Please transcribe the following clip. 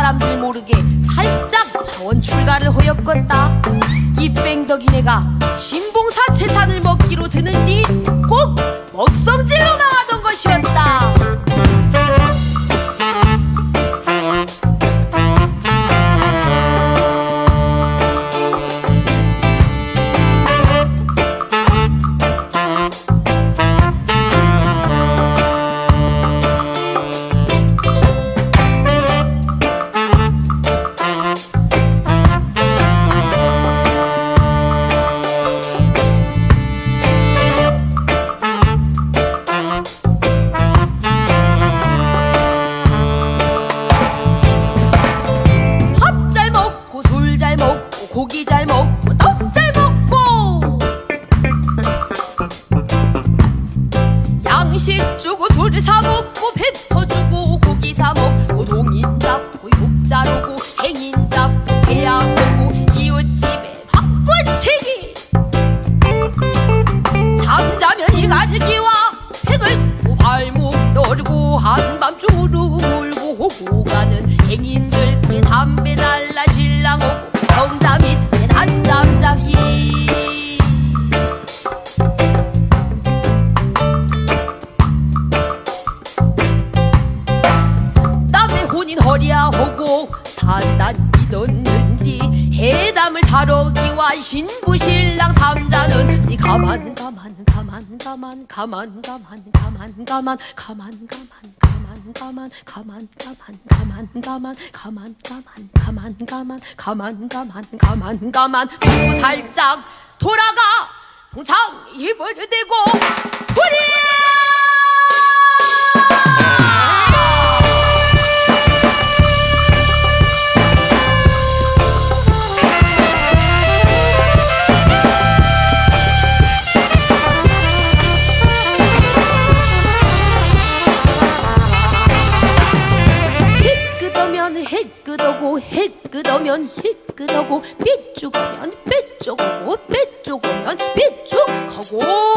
사람들 모르게 살짝 자원 출가를 허였겄다. 이 뺑덕이네가 신봉사 재산을 먹기로 드는디 꼭 먹성질로 망하던 것이었다. 고기 잘 먹고 떡 잘 먹고 양식 주고 술 사 먹고 배터 주고 고기 사 먹고 동인 잡고 욕 자르고 행인 잡고 배야 보고 이웃집에 밥부치기 잠자면 이갈기와 팽을 발목 떨고 한밤중으로 몰고 오고 가는 행인들께 담배 날라 신랑 오고 정담이 한잠자기 남의 혼인 허리야 하고 단단히 뒀는디 해담을 타러기와 신부 신랑 잠자는 니 가만 두고 살짝 돌아가 봉창 입을 대고 후리야 해 끄더면 해 끄더고 삐죽으면 삐죽하고 삐죽으면 삐죽하고